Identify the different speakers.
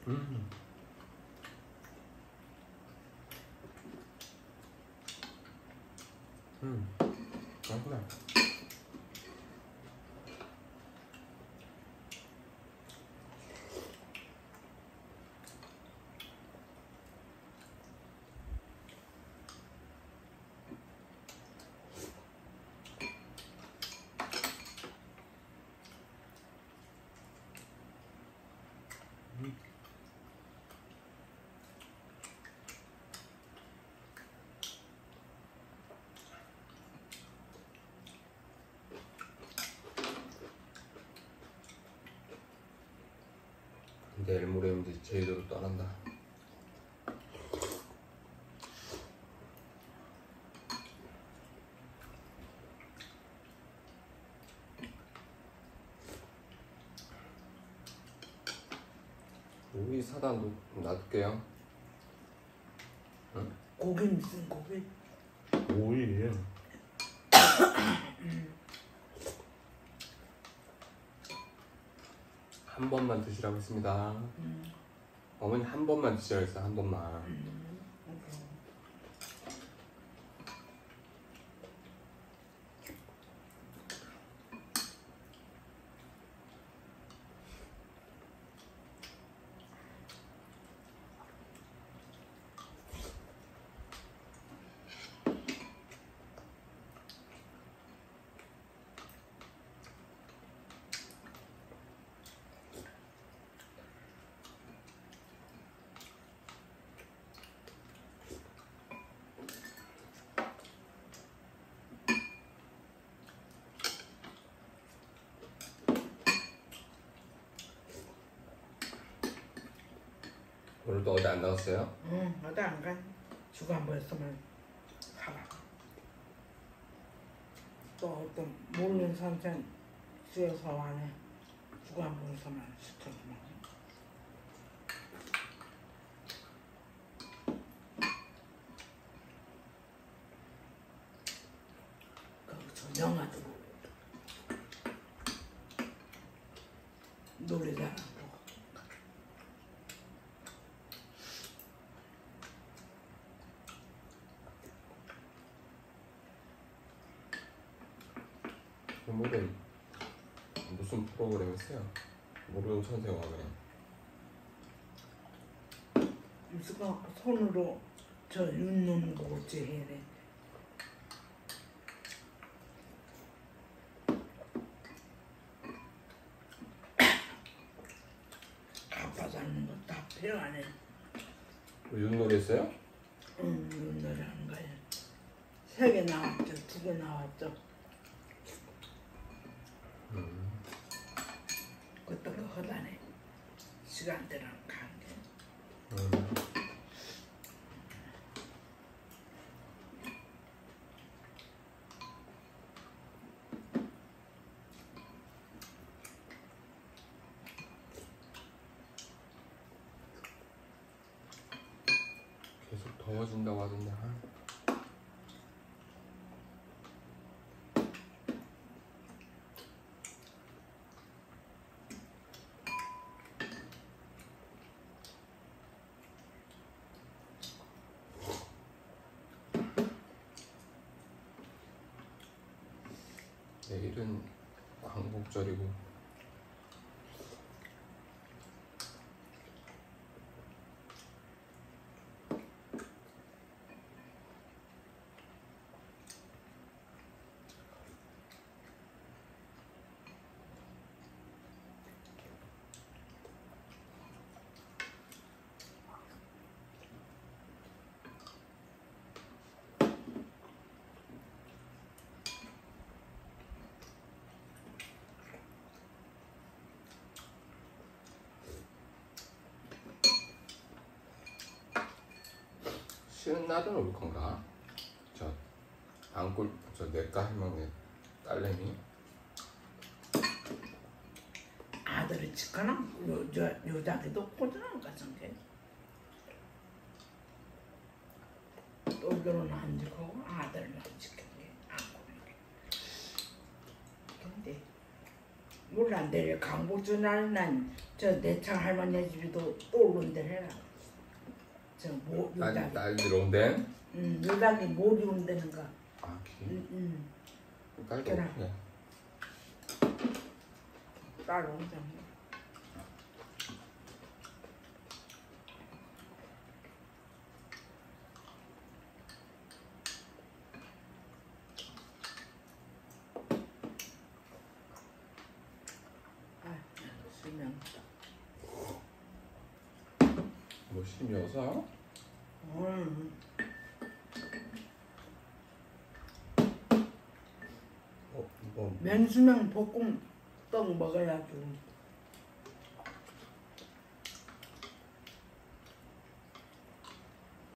Speaker 1: 음. 맛있네. 내일 모레면 이제 제주도로 떠난다. 고기 사다 놔둘게요. 응?
Speaker 2: 고기 무슨 고기?
Speaker 1: 오이. 한 번만 드시라고 했습니다. 어머니 한 번만 드시라고 했어. 한 번만. 오늘도 어디 안 나갔어요?
Speaker 2: 응, 어디 안 가. 주가 한 번 있으면 가라. 또 어떤 모르는 사람한테 주에서 와네. 주가 한 번 있으면 시켜주면. 거기서 영화도 노래자랑
Speaker 1: 오늘은 무슨 프로그램 했어요? 모르는 천생와 그냥.
Speaker 2: 유수가 손으로 저 윤 넣는 거 어째 해야 돼. 아빠 닮는 거 다 필요하네.
Speaker 1: 윷놀이 했어요?
Speaker 2: 응, 윤놀이 하는 거야. 3개 나왔죠, 2개 나왔죠. 그것도 허다네. 시간대랑 관계.
Speaker 1: 계속 더워진다고 하던데. 내일은 광복절이고 쉬는 날은 올 건가? 저 안골 저 내과 할머니 딸내미
Speaker 2: 아들이 치거나 요자기도 고등한 같은 게. 또 결혼 안 지고 아들만 지킨 게 안 고는 게. 근데 몰라 내일 강복주 날 난 저 내창 할머니 집에도 또 온대 해라. 저뭐 요닥이.
Speaker 1: 딸들 온대?
Speaker 2: 요닥이 몰이 온다는 거.
Speaker 1: 아,
Speaker 2: 그래.
Speaker 1: 딸도 오네.
Speaker 2: 딸 온다. 수명.
Speaker 1: 뭐 심해서? 뭐
Speaker 2: 면수명 볶음 떡 먹어야지.